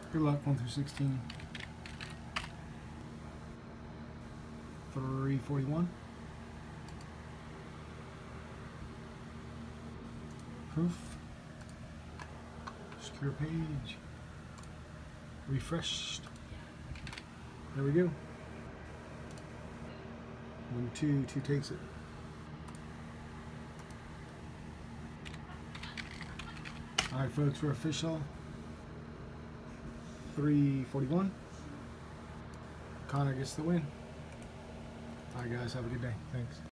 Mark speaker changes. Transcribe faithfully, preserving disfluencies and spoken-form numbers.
Speaker 1: Good luck, one through sixteen. three forty-one. Proof. Secure page. Refreshed. There we go. One, two, two takes it. Alright folks, we're official. three forty-one. Connor gets the win. Alright guys, have a good day. Thanks.